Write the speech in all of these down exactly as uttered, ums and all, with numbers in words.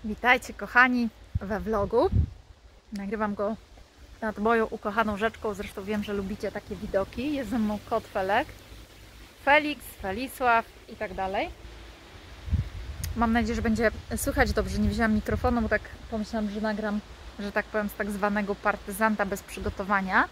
Witajcie kochani we vlogu. Nagrywam go nad moją ukochaną rzeczką, zresztą wiem, że lubicie takie widoki. Jest ze mną kot Felek, Felix, Felisław i tak dalej. Mam nadzieję, że będzie słychać dobrze. Nie wzięłam mikrofonu, bo tak pomyślałam, że nagram, że tak powiem, z tak zwanego partyzanta bez przygotowania.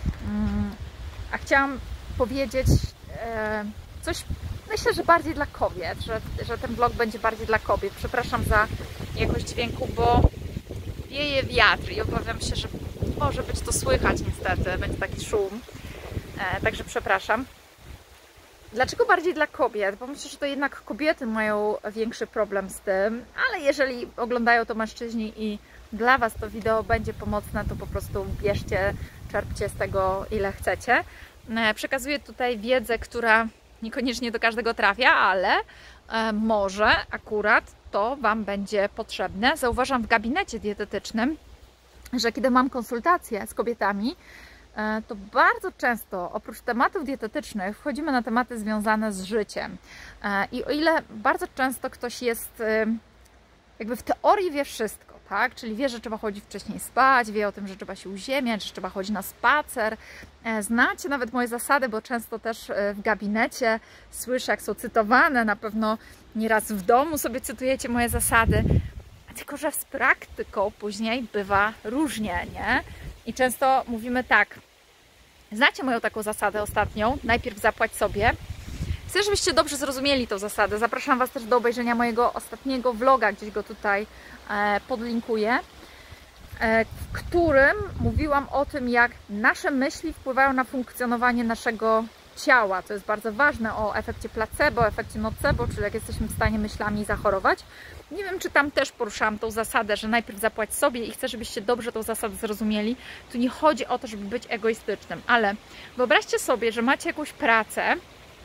A chciałam powiedzieć coś, myślę, że bardziej dla kobiet, że, że ten vlog będzie bardziej dla kobiet. Przepraszam za jakość dźwięku, bo wieje wiatr i obawiam się, że może być to słychać niestety, będzie taki szum, e, także przepraszam. Dlaczego bardziej dla kobiet? Bo myślę, że to jednak kobiety mają większy problem z tym, ale jeżeli oglądają to mężczyźni i dla Was to wideo będzie pomocne, to po prostu bierzcie, czerpcie z tego ile chcecie. E, przekazuję tutaj wiedzę, która niekoniecznie do każdego trafia, ale e, może akurat to Wam będzie potrzebne. Zauważam w gabinecie dietetycznym, że kiedy mam konsultacje z kobietami, e, to bardzo często oprócz tematów dietetycznych wchodzimy na tematy związane z życiem. E, I o ile bardzo często ktoś jest e, jakby w teorii wie wszystko, tak? Czyli wie, że trzeba chodzić wcześniej spać, wie o tym, że trzeba się uziemiać, że trzeba chodzić na spacer. Znacie nawet moje zasady, bo często też w gabinecie słyszę, jak są cytowane, na pewno nieraz w domu sobie cytujecie moje zasady, tylko że z praktyką później bywa różnie, nie? I często mówimy tak, znacie moją taką zasadę ostatnią, najpierw zapłać sobie. Chcę, żebyście dobrze zrozumieli tą zasadę. Zapraszam Was też do obejrzenia mojego ostatniego vloga, gdzieś go tutaj e, podlinkuję, e, w którym mówiłam o tym, jak nasze myśli wpływają na funkcjonowanie naszego ciała, co jest bardzo ważne, o efekcie placebo, efekcie nocebo, czyli jak jesteśmy w stanie myślami zachorować. Nie wiem, czy tam też poruszałam tą zasadę, że najpierw zapłać sobie i chcę, żebyście dobrze tą zasadę zrozumieli. Tu nie chodzi o to, żeby być egoistycznym, ale wyobraźcie sobie, że macie jakąś pracę,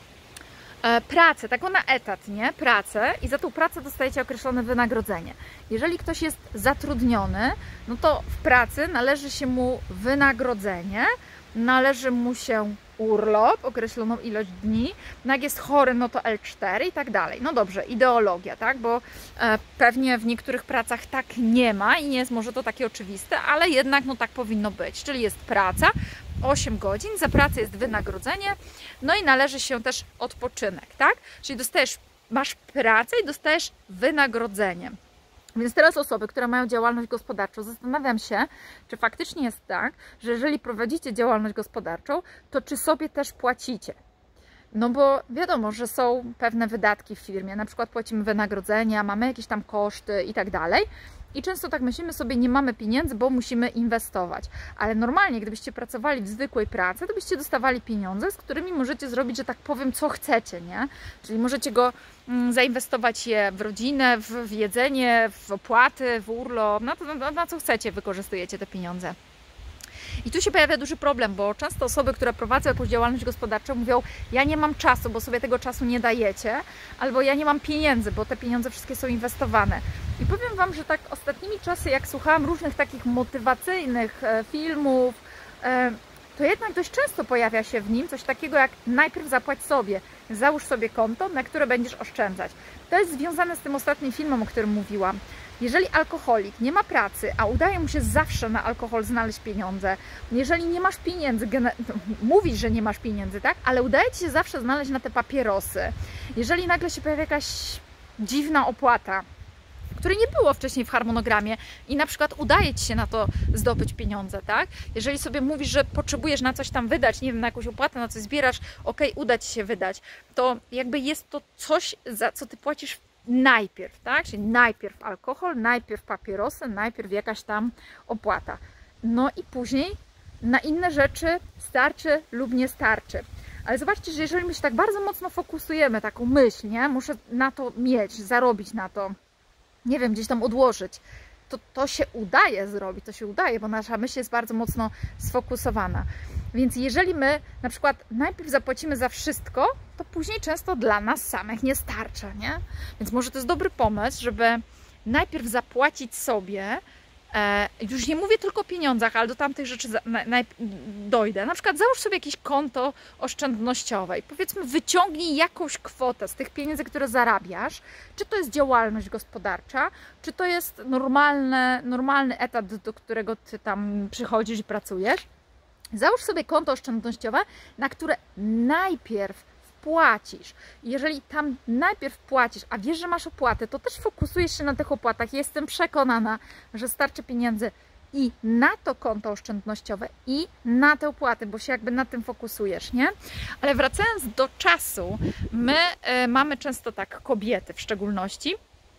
pracę, taką na etat, nie? Pracę i za tą pracę dostajecie określone wynagrodzenie. Jeżeli ktoś jest zatrudniony, no to w pracy należy się mu wynagrodzenie, należy mu się urlop, określoną ilość dni, no jak jest chory, no to L cztery i tak dalej. No dobrze, ideologia, tak? Bo e, pewnie w niektórych pracach tak nie ma i nie jest może to takie oczywiste, ale jednak no tak powinno być, czyli jest praca, osiem godzin, za pracę jest wynagrodzenie, no i należy się też odpoczynek, tak? Czyli dostajesz, masz pracę i dostajesz wynagrodzenie. Więc teraz osoby, które mają działalność gospodarczą, zastanawiam się, czy faktycznie jest tak, że jeżeli prowadzicie działalność gospodarczą, to czy sobie też płacicie? No bo wiadomo, że są pewne wydatki w firmie, na przykład płacimy wynagrodzenia, mamy jakieś tam koszty i tak dalej. I często tak myślimy sobie, nie mamy pieniędzy, bo musimy inwestować. Ale normalnie, gdybyście pracowali w zwykłej pracy, to byście dostawali pieniądze, z którymi możecie zrobić, że tak powiem, co chcecie, nie? Czyli możecie go mm, zainwestować je w rodzinę, w, w jedzenie, w opłaty, w urlop, na, to, na, na co chcecie wykorzystujecie te pieniądze. I tu się pojawia duży problem, bo często osoby, które prowadzą jakąś działalność gospodarczą, mówią, ja nie mam czasu, bo sobie tego czasu nie dajecie, albo ja nie mam pieniędzy, bo te pieniądze wszystkie są inwestowane. I powiem Wam, że tak ostatnimi czasy, jak słuchałam różnych takich motywacyjnych e, filmów, e, to jednak dość często pojawia się w nim coś takiego jak najpierw zapłać sobie, załóż sobie konto, na które będziesz oszczędzać. To jest związane z tym ostatnim filmem, o którym mówiłam. Jeżeli alkoholik nie ma pracy, a udaje mu się zawsze na alkohol znaleźć pieniądze, jeżeli nie masz pieniędzy, mówisz, że nie masz pieniędzy, tak? Ale udaje Ci się zawsze znaleźć na te papierosy, jeżeli nagle się pojawia jakaś dziwna opłata, której nie było wcześniej w harmonogramie i na przykład udaje Ci się na to zdobyć pieniądze, tak? Jeżeli sobie mówisz, że potrzebujesz na coś tam wydać, nie wiem, na jakąś opłatę, na coś zbierasz, ok, uda Ci się wydać, to jakby jest to coś, za co Ty płacisz najpierw, tak? Czyli najpierw alkohol, najpierw papierosy, najpierw jakaś tam opłata. No i później na inne rzeczy starczy lub nie starczy. Ale zobaczcie, że jeżeli my się tak bardzo mocno fokusujemy, taką myśl, nie? Muszę na to mieć, zarobić na to, nie wiem, gdzieś tam odłożyć, to to się udaje zrobić, to się udaje, bo nasza myśl jest bardzo mocno sfokusowana. Więc jeżeli my na przykład najpierw zapłacimy za wszystko, to później często dla nas samych nie starcza, nie? Więc może to jest dobry pomysł, żeby najpierw zapłacić sobie E, już nie mówię tylko o pieniądzach, ale do tamtych rzeczy za, na, na, dojdę. Na przykład załóż sobie jakieś konto oszczędnościowe i powiedzmy wyciągnij jakąś kwotę z tych pieniędzy, które zarabiasz. Czy to jest działalność gospodarcza, czy to jest normalne, normalny etat, do którego ty tam przychodzisz i pracujesz. Załóż sobie konto oszczędnościowe, na które najpierw płacisz. Jeżeli tam najpierw płacisz, a wiesz, że masz opłaty, to też fokusujesz się na tych opłatach. Jestem przekonana, że starczy pieniędzy i na to konto oszczędnościowe, i na te opłaty, bo się jakby na tym fokusujesz, nie? Ale wracając do czasu, my y, mamy często tak, kobiety w szczególności,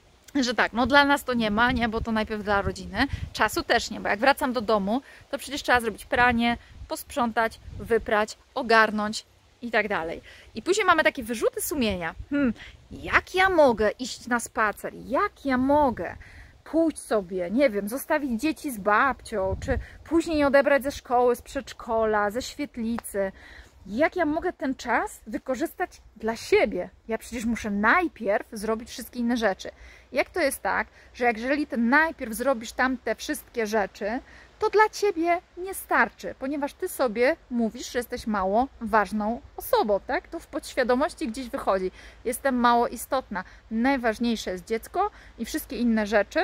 że tak, no dla nas to nie ma, nie, bo to najpierw dla rodziny. Czasu też nie, bo jak wracam do domu, to przecież trzeba zrobić pranie, posprzątać, wyprać, ogarnąć i tak dalej. I później mamy takie wyrzuty sumienia. Hmm, jak ja mogę iść na spacer? Jak ja mogę pójść sobie, nie wiem, zostawić dzieci z babcią, czy później odebrać ze szkoły, z przedszkola, ze świetlicy? Jak ja mogę ten czas wykorzystać dla siebie? Ja przecież muszę najpierw zrobić wszystkie inne rzeczy. Jak to jest tak, że jeżeli ty najpierw zrobisz tam te wszystkie rzeczy, to dla ciebie nie starczy, ponieważ ty sobie mówisz, że jesteś mało ważną osobą, tak? To w podświadomości gdzieś wychodzi. Jestem mało istotna. Najważniejsze jest dziecko i wszystkie inne rzeczy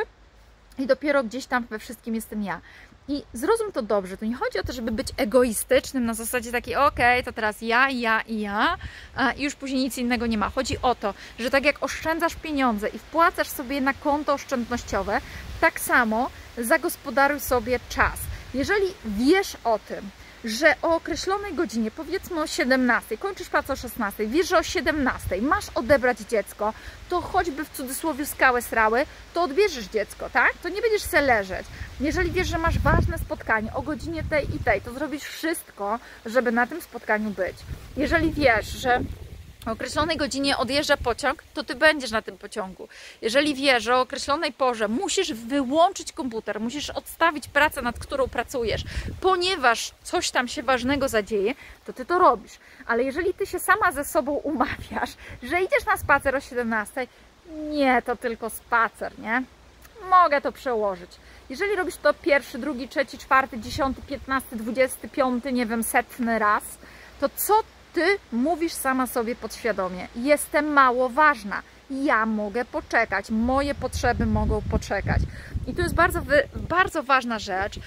i dopiero gdzieś tam we wszystkim jestem ja. I zrozum to dobrze, to nie chodzi o to, żeby być egoistycznym na zasadzie takiej, okej, to teraz ja, ja i ja i już później nic innego nie ma. Chodzi o to, że tak jak oszczędzasz pieniądze i wpłacasz sobie na konto oszczędnościowe, tak samo zagospodaruj sobie czas. Jeżeli wiesz o tym, że o określonej godzinie, powiedzmy o siedemnastej, kończysz pracę o szesnastej, wiesz, że o siedemnastej masz odebrać dziecko, to choćby w cudzysłowie skały srały, to odbierzesz dziecko, tak? To nie będziesz se leżeć. Jeżeli wiesz, że masz ważne spotkanie o godzinie tej i tej, to zrobisz wszystko, żeby na tym spotkaniu być. Jeżeli wiesz, że o określonej godzinie odjeżdża pociąg, to ty będziesz na tym pociągu. Jeżeli wiesz, że o określonej porze musisz wyłączyć komputer, musisz odstawić pracę, nad którą pracujesz, ponieważ coś tam się ważnego zadzieje, to ty to robisz. Ale jeżeli ty się sama ze sobą umawiasz, że idziesz na spacer o siedemnastej, nie, to tylko spacer, nie? Mogę to przełożyć. Jeżeli robisz to pierwszy, drugi, trzeci, czwarty, dziesiąty, piętnasty, dwudziesty piąty, nie wiem, setny raz, to co ty mówisz sama sobie podświadomie? Jestem mało ważna. Ja mogę poczekać. Moje potrzeby mogą poczekać. I to jest bardzo, bardzo ważna rzecz.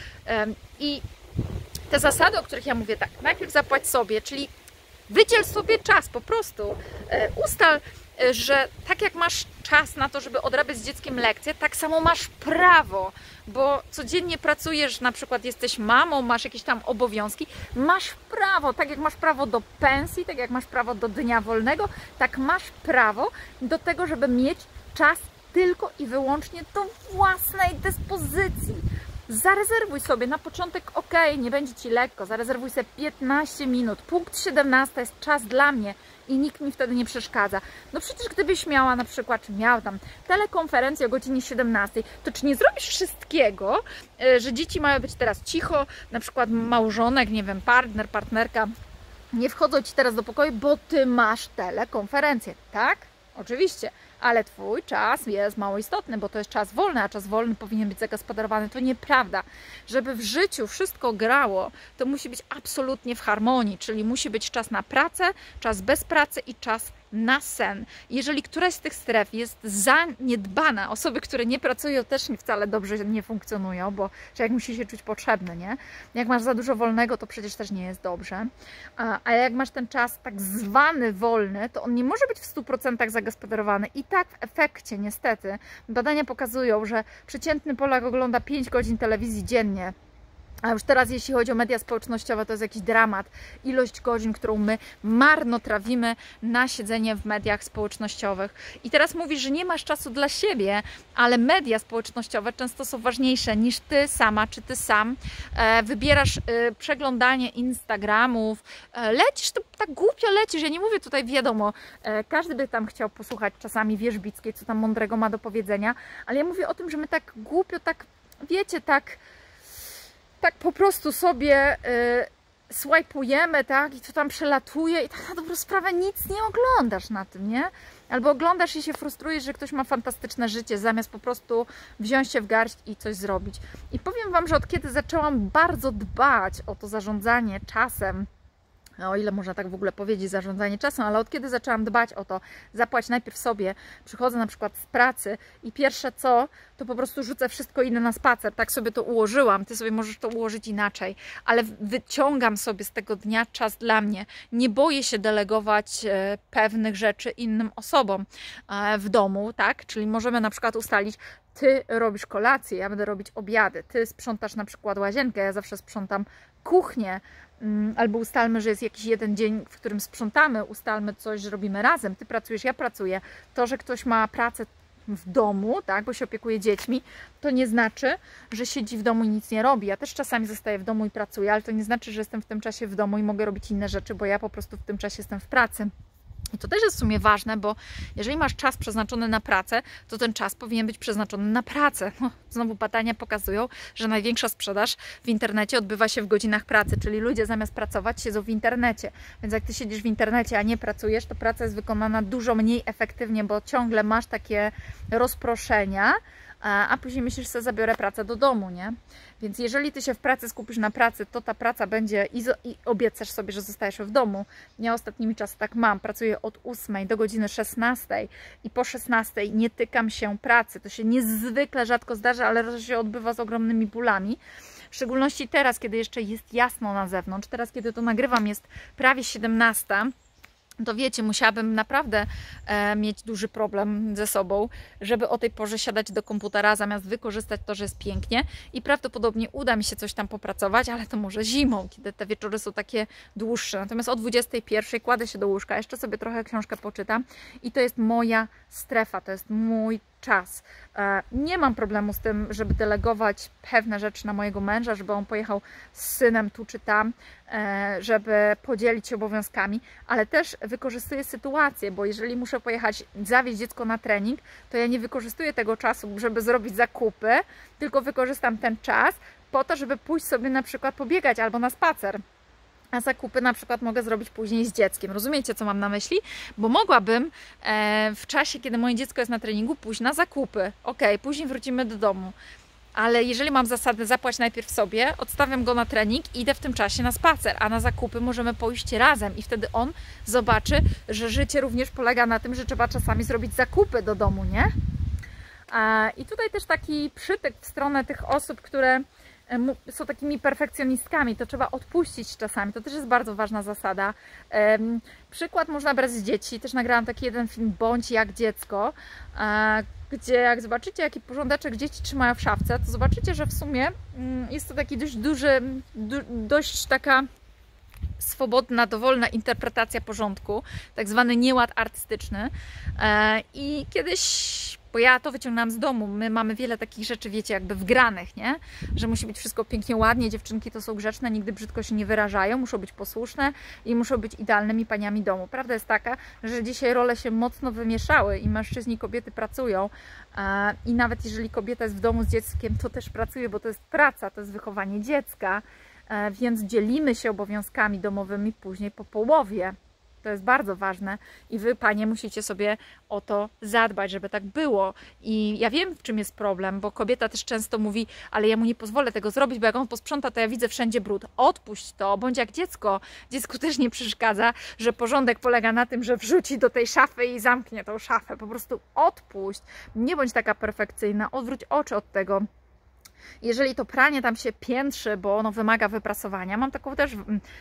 I te zasady, o których ja mówię, tak, najpierw zapłać sobie, czyli wydziel sobie czas, po prostu ustal, że tak jak masz czas na to, żeby odrabiać z dzieckiem lekcje, tak samo masz prawo, bo codziennie pracujesz, na przykład jesteś mamą, masz jakieś tam obowiązki, masz prawo, tak jak masz prawo do pensji, tak jak masz prawo do dnia wolnego, tak masz prawo do tego, żeby mieć czas tylko i wyłącznie do własnej dyspozycji. Zarezerwuj sobie na początek, ok, nie będzie ci lekko, zarezerwuj sobie piętnaście minut, punkt siedemnasta jest czas dla mnie i nikt mi wtedy nie przeszkadza. No przecież gdybyś miała na przykład, czy miał tam telekonferencję o godzinie siedemnastej, to czy nie zrobisz wszystkiego, że dzieci mają być teraz cicho, na przykład małżonek, nie wiem, partner, partnerka, nie wchodzą ci teraz do pokoju, bo ty masz telekonferencję, tak? Oczywiście, ale twój czas jest mało istotny, bo to jest czas wolny, a czas wolny powinien być zagospodarowany. To nieprawda. Żeby w życiu wszystko grało, to musi być absolutnie w harmonii, czyli musi być czas na pracę, czas bez pracy i czas na sen. Jeżeli któraś z tych stref jest zaniedbana, osoby, które nie pracują, też wcale dobrze nie funkcjonują, bo człowiek musi się czuć potrzebny, nie? Jak masz za dużo wolnego, to przecież też nie jest dobrze. A, a jak masz ten czas tak zwany wolny, to on nie może być w stu procentach zagospodarowany. I tak w efekcie, niestety, badania pokazują, że przeciętny Polak ogląda pięć godzin telewizji dziennie. A już teraz, jeśli chodzi o media społecznościowe, to jest jakiś dramat. Ilość godzin, którą my marnotrawimy na siedzenie w mediach społecznościowych. I teraz mówisz, że nie masz czasu dla siebie, ale media społecznościowe często są ważniejsze niż ty sama, czy ty sam. E, wybierasz e, przeglądanie Instagramów, e, lecisz, to tak głupio lecisz. Ja nie mówię tutaj, wiadomo, e, każdy by tam chciał posłuchać czasami Wierzbickiej, co tam mądrego ma do powiedzenia, ale ja mówię o tym, że my tak głupio, tak, wiecie, tak... tak po prostu sobie y, swajpujemy, tak, i to tam przelatuje i tak na dobrą sprawę nic nie oglądasz na tym, nie? Albo oglądasz i się frustrujesz, że ktoś ma fantastyczne życie, zamiast po prostu wziąć się w garść i coś zrobić. I powiem Wam, że od kiedy zaczęłam bardzo dbać o to zarządzanie czasem, o ile można tak w ogóle powiedzieć, zarządzanie czasem, ale od kiedy zaczęłam dbać o to, zapłać najpierw sobie, przychodzę na przykład z pracy i pierwsze co, to po prostu rzucę wszystko, idę na spacer, tak sobie to ułożyłam, Ty sobie możesz to ułożyć inaczej, ale wyciągam sobie z tego dnia czas dla mnie, nie boję się delegować e, pewnych rzeczy innym osobom e, w domu, tak, czyli możemy na przykład ustalić, Ty robisz kolację, ja będę robić obiady, Ty sprzątasz na przykład łazienkę, ja zawsze sprzątam kuchnię, albo ustalmy, że jest jakiś jeden dzień, w którym sprzątamy, ustalmy coś, że robimy razem, Ty pracujesz, ja pracuję. To, że ktoś ma pracę w domu, tak, bo się opiekuje dziećmi, to nie znaczy, że siedzi w domu i nic nie robi. Ja też czasami zostaję w domu i pracuję, ale to nie znaczy, że jestem w tym czasie w domu i mogę robić inne rzeczy, bo ja po prostu w tym czasie jestem w pracy. I to też jest w sumie ważne, bo jeżeli masz czas przeznaczony na pracę, to ten czas powinien być przeznaczony na pracę. No, znowu badania pokazują, że największa sprzedaż w internecie odbywa się w godzinach pracy, czyli ludzie zamiast pracować siedzą w internecie. Więc jak Ty siedzisz w internecie, a nie pracujesz, to praca jest wykonana dużo mniej efektywnie, bo ciągle masz takie rozproszenia, a później myślisz sobie, zabiorę pracę do domu, nie? Więc jeżeli Ty się w pracy skupisz na pracy, to ta praca będzie i, i obiecasz sobie, że zostajesz w domu. Ja ostatnimi czasy tak mam, pracuję od ósmej do godziny szesnastej i po szesnastej nie tykam się pracy. To się niezwykle rzadko zdarza, ale to się odbywa z ogromnymi bólami. W szczególności teraz, kiedy jeszcze jest jasno na zewnątrz, teraz kiedy to nagrywam jest prawie siedemnasta, to wiecie, musiałabym naprawdę e, mieć duży problem ze sobą, żeby o tej porze siadać do komputera, zamiast wykorzystać to, że jest pięknie i prawdopodobnie uda mi się coś tam popracować, ale to może zimą, kiedy te wieczory są takie dłuższe. Natomiast o dwudziestej pierwszej kładę się do łóżka, jeszcze sobie trochę książkę poczytam i to jest moja strefa, to jest mój czas. Nie mam problemu z tym, żeby delegować pewne rzeczy na mojego męża, żeby on pojechał z synem tu czy tam, żeby podzielić się obowiązkami, ale też wykorzystuję sytuację, bo jeżeli muszę pojechać, zawieźć dziecko na trening, to ja nie wykorzystuję tego czasu, żeby zrobić zakupy, tylko wykorzystam ten czas po to, żeby pójść sobie na przykład pobiegać albo na spacer. A zakupy na przykład mogę zrobić później z dzieckiem. Rozumiecie, co mam na myśli? Bo mogłabym e, w czasie, kiedy moje dziecko jest na treningu, pójść na zakupy. Ok, później wrócimy do domu. Ale jeżeli mam zasadę zapłać najpierw sobie, odstawiam go na trening i idę w tym czasie na spacer, a na zakupy możemy pójść razem i wtedy on zobaczy, że życie również polega na tym, że trzeba czasami zrobić zakupy do domu, nie? A, i tutaj też taki przytyk w stronę tych osób, które są takimi perfekcjonistkami, to trzeba odpuścić czasami, to też jest bardzo ważna zasada. Um, przykład można brać z dzieci, też nagrałam taki jeden film, Bądź jak dziecko, uh, gdzie jak zobaczycie, jaki porządeczek dzieci trzymają w szafce, to zobaczycie, że w sumie um, jest to taki dość duży, du, dość taka swobodna, dowolna interpretacja porządku, tak zwany nieład artystyczny. Uh, I kiedyś, bo ja to wyciągnęłam z domu, my mamy wiele takich rzeczy, wiecie, jakby wgranych, nie? Że musi być wszystko pięknie, ładnie, dziewczynki to są grzeczne, nigdy brzydko się nie wyrażają, muszą być posłuszne i muszą być idealnymi paniami domu. Prawda jest taka, że dzisiaj role się mocno wymieszały i mężczyźni i kobiety pracują i nawet jeżeli kobieta jest w domu z dzieckiem, to też pracuje, bo to jest praca, to jest wychowanie dziecka, więc dzielimy się obowiązkami domowymi później po połowie. To jest bardzo ważne i Wy, panie, musicie sobie o to zadbać, żeby tak było. I ja wiem, w czym jest problem, bo kobieta też często mówi, ale ja mu nie pozwolę tego zrobić, bo jak on posprząta, to ja widzę wszędzie brud. Odpuść to, bądź jak dziecko. Dziecku też nie przeszkadza, że porządek polega na tym, że wrzuci do tej szafy i zamknie tą szafę. Po prostu odpuść. Nie bądź taka perfekcyjna, odwróć oczy od tego. Jeżeli to pranie tam się piętrzy, bo ono wymaga wyprasowania, mam taką też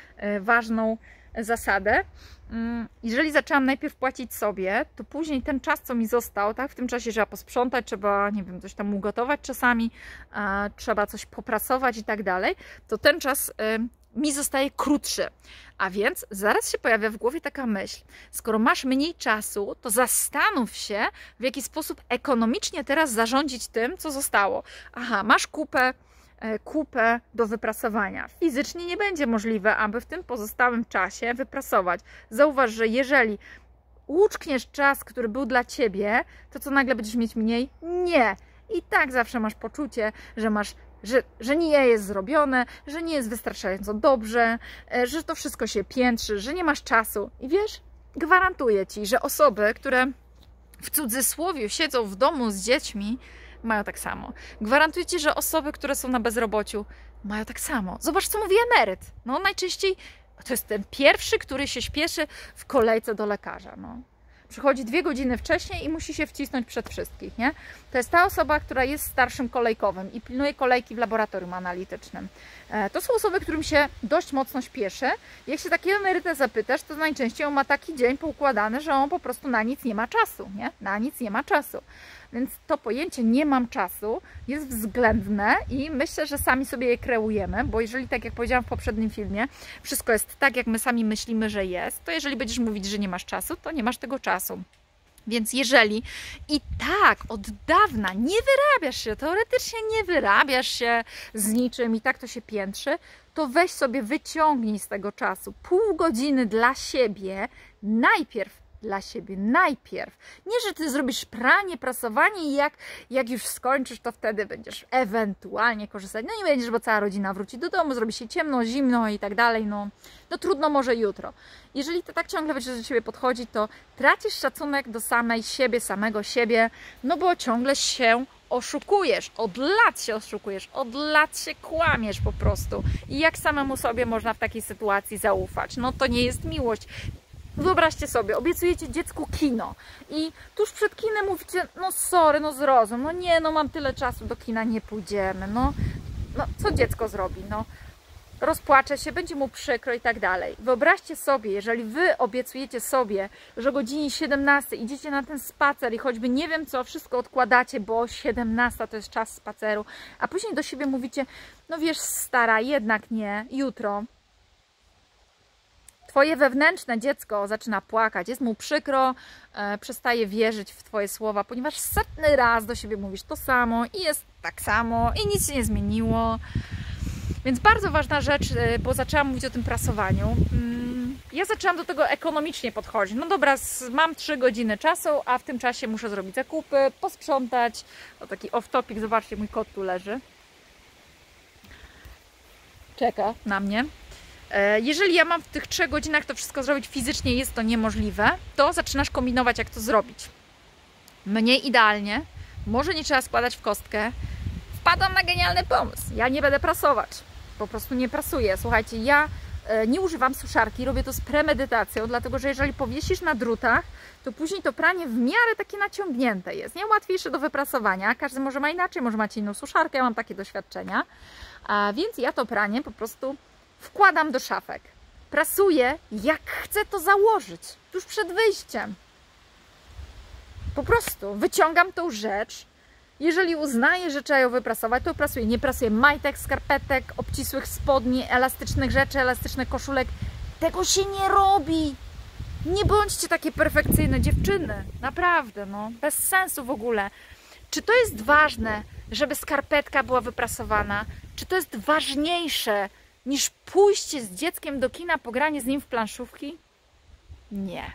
ważną zasadę. Jeżeli zaczęłam najpierw płacić sobie, to później ten czas, co mi został, tak, w tym czasie trzeba posprzątać, trzeba, nie wiem, coś tam ugotować czasami, e, trzeba coś poprasować i tak dalej, to ten czas e, mi zostaje krótszy. A więc zaraz się pojawia w głowie taka myśl, skoro masz mniej czasu, to zastanów się, w jaki sposób ekonomicznie teraz zarządzić tym, co zostało. Aha, masz kupę, kupę do wyprasowania. Fizycznie nie będzie możliwe, aby w tym pozostałym czasie wyprasować. Zauważ, że jeżeli uczkniesz czas, który był dla Ciebie, to co nagle będziesz mieć mniej? Nie. I tak zawsze masz poczucie, że masz, że, że nie jest zrobione, że nie jest wystarczająco dobrze, że to wszystko się piętrzy, że nie masz czasu. I wiesz, gwarantuję Ci, że osoby, które w cudzysłowie siedzą w domu z dziećmi, mają tak samo. Gwarantuję Ci, że osoby, które są na bezrobociu, mają tak samo. Zobacz, co mówi emeryt. No najczęściej to jest ten pierwszy, który się śpieszy w kolejce do lekarza. No. Przychodzi dwie godziny wcześniej i musi się wcisnąć przed wszystkich, nie? To jest ta osoba, która jest starszym kolejkowym i pilnuje kolejki w laboratorium analitycznym. To są osoby, którym się dość mocno śpieszy. Jak się takiego emeryta zapytasz, to najczęściej on ma taki dzień poukładany, że on po prostu na nic nie ma czasu, nie? Na nic nie ma czasu. Więc to pojęcie nie mam czasu jest względne i myślę, że sami sobie je kreujemy, bo jeżeli, tak jak powiedziałam w poprzednim filmie, wszystko jest tak, jak my sami myślimy, że jest, to jeżeli będziesz mówić, że nie masz czasu, to nie masz tego czasu. Więc jeżeli i tak od dawna nie wyrabiasz się, teoretycznie nie wyrabiasz się z niczym i tak to się piętrzy, to weź sobie, wyciągnij z tego czasu pół godziny dla siebie, najpierw dla siebie, najpierw. Nie, że Ty zrobisz pranie, prasowanie i jak, jak już skończysz, to wtedy będziesz ewentualnie korzystać. No nie będziesz, bo cała rodzina wróci do domu, zrobi się ciemno, zimno i tak dalej. No, no trudno, może jutro. Jeżeli to tak ciągle będziesz do siebie podchodzi, to tracisz szacunek do samej siebie, samego siebie, no bo ciągle się oszukujesz, od lat się oszukujesz, od lat się kłamiesz po prostu. I jak samemu sobie można w takiej sytuacji zaufać? No to nie jest miłość. Wyobraźcie sobie, obiecujecie dziecku kino i tuż przed kinem mówicie, no sorry, no zrozum, no nie, no mam tyle czasu, do kina nie pójdziemy, no, no co dziecko zrobi, no rozpłacze się, będzie mu przykro i tak dalej. Wyobraźcie sobie, jeżeli wy obiecujecie sobie, że o godzinie siedemnastej idziecie na ten spacer i choćby nie wiem co, wszystko odkładacie, bo siedemnasta to jest czas spaceru, a później do siebie mówicie, no wiesz stara, jednak nie, jutro. Twoje wewnętrzne dziecko zaczyna płakać, jest mu przykro, e, przestaje wierzyć w Twoje słowa, ponieważ setny raz do siebie mówisz to samo i jest tak samo i nic się nie zmieniło. Więc bardzo ważna rzecz, bo zaczęłam mówić o tym prasowaniu. Ja zaczęłam do tego ekonomicznie podchodzić. No dobra, mam trzy godziny czasu, a w tym czasie muszę zrobić zakupy, posprzątać. To taki off-topic, zobaczcie, mój kot tu leży. Czeka na mnie. Jeżeli ja mam w tych trzech godzinach to wszystko zrobić fizycznie, jest to niemożliwe, to zaczynasz kombinować, jak to zrobić. Mnie idealnie, może nie trzeba składać w kostkę, wpadam na genialny pomysł. Ja nie będę prasować, po prostu nie prasuję. Słuchajcie, ja nie używam suszarki, robię to z premedytacją, dlatego że jeżeli powiesisz na drutach, to później to pranie w miarę takie naciągnięte jest, nie? Łatwiejsze do wyprasowania. Każdy może ma inaczej, może macie inną suszarkę, ja mam takie doświadczenia, a więc ja to pranie po prostu wkładam do szafek. Prasuję, jak chcę to założyć, tuż przed wyjściem. Po prostu wyciągam tą rzecz. Jeżeli uznaję, że trzeba ją wyprasować, to prasuję. Nie prasuję majtek, skarpetek, obcisłych spodni, elastycznych rzeczy, elastycznych koszulek. Tego się nie robi. Nie bądźcie takie perfekcyjne dziewczyny. Naprawdę, no. Bez sensu w ogóle. Czy to jest ważne, żeby skarpetka była wyprasowana? Czy to jest ważniejsze niż pójście z dzieckiem do kina, pogranie z nim w planszówki? Nie.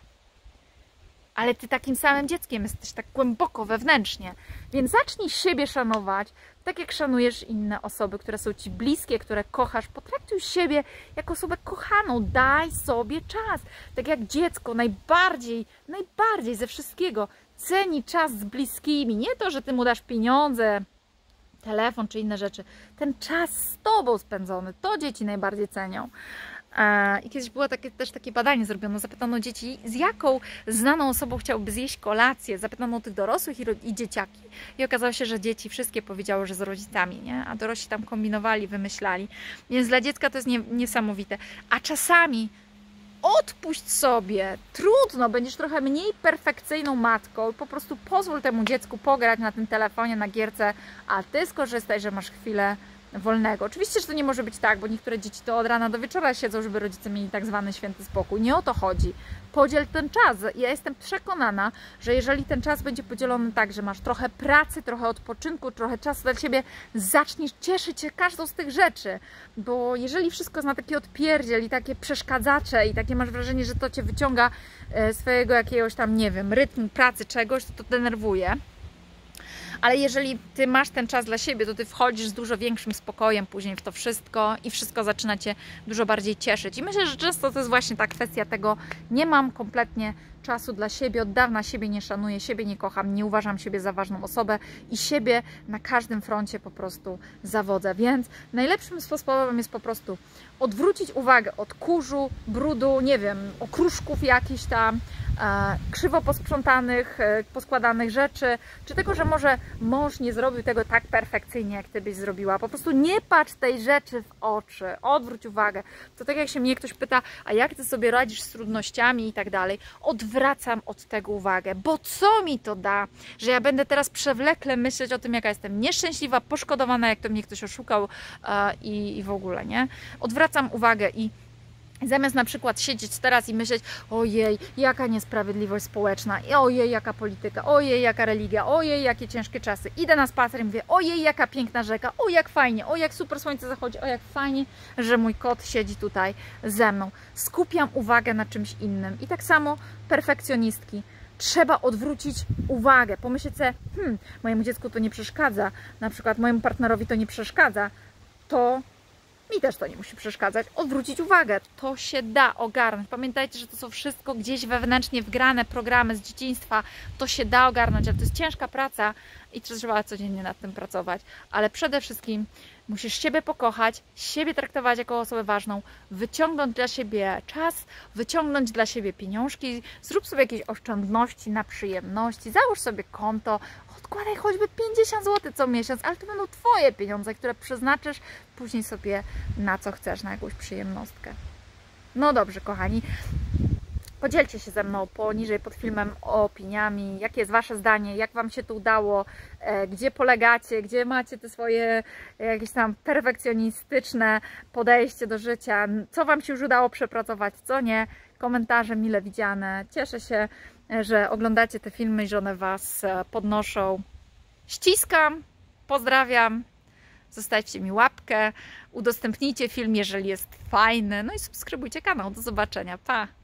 Ale ty takim samym dzieckiem jesteś tak głęboko, wewnętrznie. Więc zacznij siebie szanować, tak jak szanujesz inne osoby, które są ci bliskie, które kochasz. Potraktuj siebie jako osobę kochaną. Daj sobie czas. Tak jak dziecko najbardziej, najbardziej ze wszystkiego ceni czas z bliskimi. Nie to, że ty mu dasz pieniądze, telefon czy inne rzeczy. Ten czas z tobą spędzony, to dzieci najbardziej cenią. I kiedyś było takie, też takie badanie zrobione, zapytano dzieci, z jaką znaną osobą chciałby zjeść kolację, zapytano tych dorosłych i, i dzieciaki i okazało się, że dzieci wszystkie powiedziały, że z rodzicami, nie? A dorośli tam kombinowali, wymyślali, więc dla dziecka to jest nie, niesamowite, a czasami odpuść sobie, trudno, będziesz trochę mniej perfekcyjną matką, po prostu pozwól temu dziecku pograć na tym telefonie, na gierce, a ty skorzystaj, że masz chwilę wolnego. Oczywiście, że to nie może być tak, bo niektóre dzieci to od rana do wieczora siedzą, żeby rodzice mieli tak zwany święty spokój. Nie o to chodzi. Podziel ten czas. Ja jestem przekonana, że jeżeli ten czas będzie podzielony tak, że masz trochę pracy, trochę odpoczynku, trochę czasu dla siebie, zaczniesz cieszyć się każdą z tych rzeczy. Bo jeżeli wszystko jest na taki odpierdziel i takie przeszkadzacze i takie masz wrażenie, że to cię wyciąga swojego jakiegoś tam, nie wiem, rytmu pracy, czegoś, to to denerwuje. Ale jeżeli ty masz ten czas dla siebie, to ty wchodzisz z dużo większym spokojem później w to wszystko i wszystko zaczyna cię dużo bardziej cieszyć. I myślę, że często to jest właśnie ta kwestia tego, nie mam kompletnie czasu dla siebie, od dawna siebie nie szanuję, siebie nie kocham, nie uważam siebie za ważną osobę i siebie na każdym froncie po prostu zawodzę. Więc najlepszym sposobem jest po prostu odwrócić uwagę od kurzu, brudu, nie wiem, okruszków jakichś tam, e, krzywo posprzątanych, e, poskładanych rzeczy, czy tego, że może mąż nie zrobił tego tak perfekcyjnie, jak ty byś zrobiła. Po prostu nie patrz tej rzeczy w oczy, odwróć uwagę. To tak jak się mnie ktoś pyta, a jak ty sobie radzisz z trudnościami i tak dalej, odwracam od tego uwagę, bo co mi to da, że ja będę teraz przewlekle myśleć o tym, jaka jestem nieszczęśliwa, poszkodowana, jak to mnie ktoś oszukał e, i, i w ogóle, nie? Odwracam uwagę i zamiast na przykład siedzieć teraz i myśleć, ojej, jaka niesprawiedliwość społeczna, i ojej, jaka polityka, ojej, jaka religia, ojej, jakie ciężkie czasy. Idę na spacer i mówię, ojej, jaka piękna rzeka, o jak fajnie, o jak super słońce zachodzi, o jak fajnie, że mój kot siedzi tutaj ze mną. Skupiam uwagę na czymś innym. I tak samo perfekcjonistki. Trzeba odwrócić uwagę, pomyśleć sobie, hmm, mojemu dziecku to nie przeszkadza, na przykład mojemu partnerowi to nie przeszkadza, to mi też to nie musi przeszkadzać. Odwrócić uwagę. To się da ogarnąć. Pamiętajcie, że to są wszystko gdzieś wewnętrznie wgrane programy z dzieciństwa. To się da ogarnąć, ale to jest ciężka praca i trzeba codziennie nad tym pracować. Ale przede wszystkim musisz siebie pokochać, siebie traktować jako osobę ważną, wyciągnąć dla siebie czas, wyciągnąć dla siebie pieniążki, zrób sobie jakieś oszczędności na przyjemności, załóż sobie konto, odkładaj choćby pięćdziesiąt złotych co miesiąc, ale to będą Twoje pieniądze, które przeznaczysz później sobie na co chcesz, na jakąś przyjemnostkę. No dobrze, kochani. Podzielcie się ze mną poniżej pod filmem opiniami, jakie jest Wasze zdanie, jak Wam się to udało, e, gdzie polegacie, gdzie macie te swoje jakieś tam perfekcjonistyczne podejście do życia, co Wam się już udało przepracować, co nie. Komentarze mile widziane. Cieszę się, że oglądacie te filmy i że one Was podnoszą. Ściskam, pozdrawiam, zostawcie mi łapkę, udostępnijcie film, jeżeli jest fajny, no i subskrybujcie kanał. Do zobaczenia, pa!